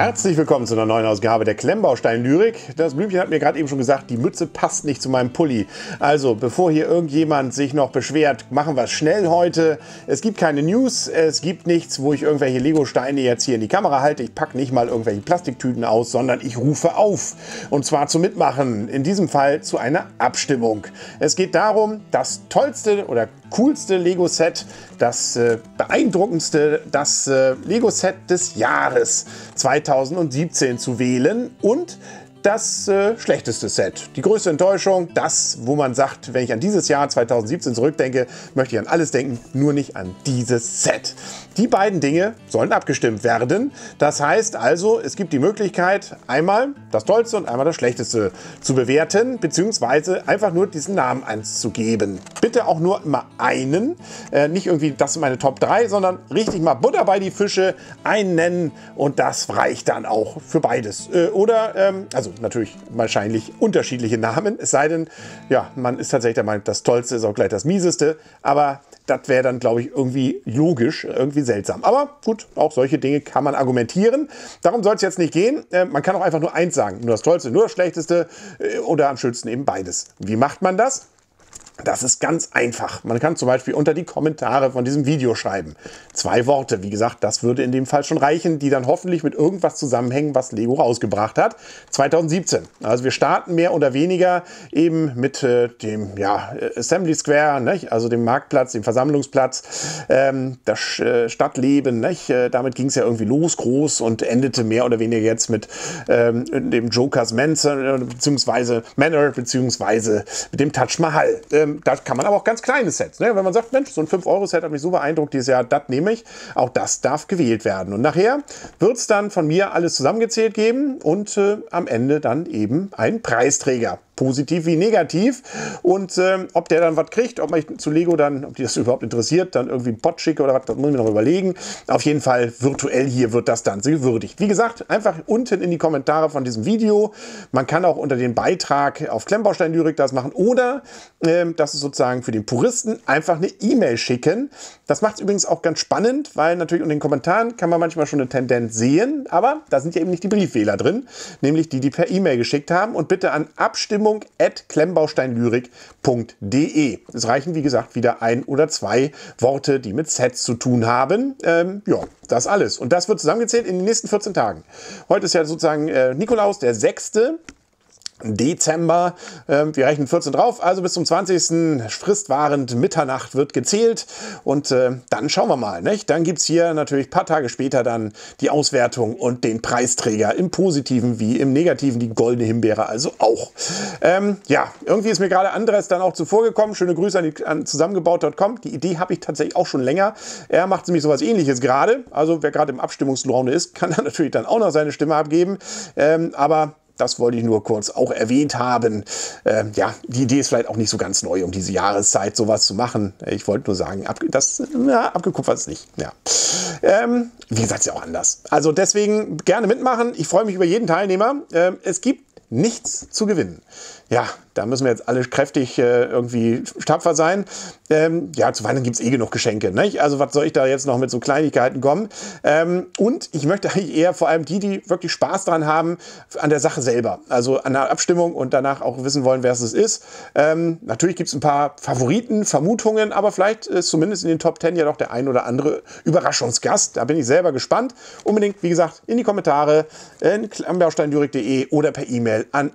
Herzlich willkommen zu einer neuen Ausgabe der Klemmbaustein-Lyrik. Das Blümchen hat mir gerade eben schon gesagt, die Mütze passt nicht zu meinem Pulli. Also, bevor hier irgendjemand sich noch beschwert, machen wir es schnell heute. Es gibt keine News, es gibt nichts, wo ich irgendwelche Lego-Steine jetzt hier in die Kamera halte. Ich packe nicht mal irgendwelche Plastiktüten aus, sondern ich rufe auf. Und zwar zum Mitmachen, in diesem Fall zu einer Abstimmung. Es geht darum, das tollste oder coolste Lego-Set, das beeindruckendste, das Lego-Set des Jahres 2017 zu wählen und das schlechteste Set. Die größte Enttäuschung, das, wo man sagt, wenn ich an dieses Jahr 2017 zurückdenke, möchte ich an alles denken, nur nicht an dieses Set. Die beiden Dinge sollen abgestimmt werden. Das heißt also, es gibt die Möglichkeit, einmal das Tollste und einmal das Schlechteste zu bewerten, beziehungsweise einfach nur diesen Namen einzugeben. Bitte auch nur immer einen, nicht irgendwie, das sind meine Top 3, sondern richtig mal Butter bei die Fische, einen nennen und das reicht dann auch für beides. Also natürlich wahrscheinlich unterschiedliche Namen, es sei denn, ja, man ist tatsächlich der Meinung, das Tollste ist auch gleich das Mieseste, aber das wäre dann, glaube ich, irgendwie logisch, irgendwie seltsam. Aber gut, auch solche Dinge kann man argumentieren. Darum soll es jetzt nicht gehen. Man kann auch einfach nur eins sagen, nur das Tollste, nur das Schlechteste oder am schönsten eben beides. Wie macht man das? Das ist ganz einfach. Man kann zum Beispiel unter die Kommentare von diesem Video schreiben. 2 Worte, wie gesagt, das würde in dem Fall schon reichen, die dann hoffentlich mit irgendwas zusammenhängen, was Lego rausgebracht hat. 2017. Also wir starten mehr oder weniger eben mit dem Assembly Square, nicht? Also dem Marktplatz, dem Versammlungsplatz, das Stadtleben. Nicht? Damit ging es ja irgendwie los, groß und endete mehr oder weniger jetzt mit dem Jokers Manor, beziehungsweise mit dem Taj Mahal. Da kann man aber auch ganz kleine Sets, ne? Wenn man sagt, Mensch, so ein 5-Euro-Set hat mich so beeindruckt dieses Jahr, das nehme ich. Auch das darf gewählt werden. Und nachher wird es dann von mir alles zusammengezählt geben und am Ende dann eben ein Preisträger. Positiv wie negativ. Und ob der dann was kriegt, ob ich zu Lego dann, ob die das überhaupt interessiert, dann irgendwie einen Pott schicke oder was, das muss ich mir noch überlegen. Auf jeden Fall virtuell hier wird das dann gewürdigt. Wie gesagt, einfach unten in die Kommentare von diesem Video. Man kann auch unter den Beitrag auf Klemmbaustein-Lyrik das machen oder das ist sozusagen für den Puristen einfach eine E-Mail schicken. Das macht es übrigens auch ganz spannend, weil natürlich unter den Kommentaren kann man manchmal schon eine Tendenz sehen, aber da sind ja eben nicht die Briefwähler drin, nämlich die per E-Mail geschickt haben und bitte an abstimmung@klemmbausteinlyrik.de. Es reichen, wie gesagt, wieder 1 oder 2 Worte, die mit Sets zu tun haben. Ja, das alles. Und das wird zusammengezählt in den nächsten 14 Tagen. Heute ist ja sozusagen Nikolaus, der 6. Dezember. Wir rechnen 14 drauf, also bis zum 20. fristwahrend Mitternacht wird gezählt und dann schauen wir mal. Nicht? Dann gibt es hier natürlich ein paar Tage später dann die Auswertung und den Preisträger im Positiven wie im Negativen, die goldene Himbeere also auch. Ja, irgendwie ist mir gerade Andres dann auch zuvor gekommen. Schöne Grüße an zusammengebaut.com. Die Idee habe ich tatsächlich auch schon länger. Er macht nämlich sowas Ähnliches gerade. Also wer gerade im Abstimmungslaune ist, kann dann natürlich dann auch noch seine Stimme abgeben. Aber das wollte ich nur kurz auch erwähnt haben. Ja, die Idee ist vielleicht auch nicht so ganz neu, um diese Jahreszeit sowas zu machen. Ich wollte nur sagen, abgekupfert ist nicht. Ja. Wie gesagt, ist ja auch anders. Also deswegen gerne mitmachen. Ich freue mich über jeden Teilnehmer. Es gibt nichts zu gewinnen. Ja, da müssen wir jetzt alle kräftig irgendwie tapfer sein. Ja, zu Weihnachten gibt es genug Geschenke. Nicht? Also was soll ich da jetzt noch mit so Kleinigkeiten kommen? Und ich möchte eigentlich eher vor allem die wirklich Spaß dran haben, an der Sache selber. Also an der Abstimmung und danach auch wissen wollen, wer es ist. Natürlich gibt es ein paar Favoriten, Vermutungen, aber vielleicht ist zumindest in den Top 10 ja doch der ein oder andere Überraschungsgast. Da bin ich selber gespannt. Unbedingt, wie gesagt, in die Kommentare in klemmbaustein-lyrik.de oder per E-Mail an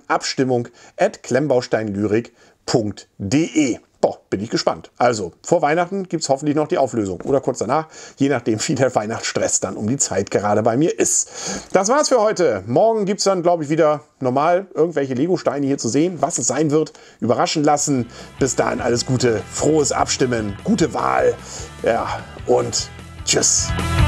abstimmung@klemmbaustein-lyrik.de. Boah, bin ich gespannt. Also, vor Weihnachten gibt es hoffentlich noch die Auflösung. Oder kurz danach, je nachdem, wie der Weihnachtsstress dann um die Zeit gerade bei mir ist. Das war's für heute. Morgen gibt es dann, glaube ich, wieder normal irgendwelche Lego-Steine hier zu sehen. Was es sein wird, überraschen lassen. Bis dahin alles Gute, frohes Abstimmen, gute Wahl. Ja, und tschüss.